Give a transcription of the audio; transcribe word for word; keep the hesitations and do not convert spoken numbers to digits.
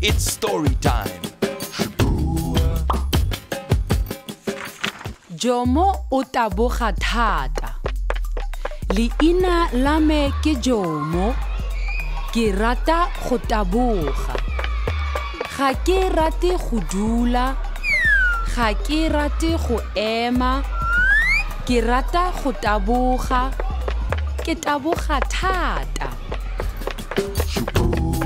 It's story time. Jomo o taboga thata. Leina la me ke Jomo. Ke rata go taboga. Ga ke rate go dula. Ga ke rate go ema. Ke rata go taboga. Ke taboga thata.